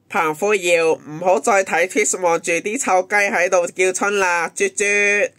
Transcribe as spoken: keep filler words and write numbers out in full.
彭富瑤唔好再睇 Twitch 望住啲臭雞喺度叫春啦，啜啜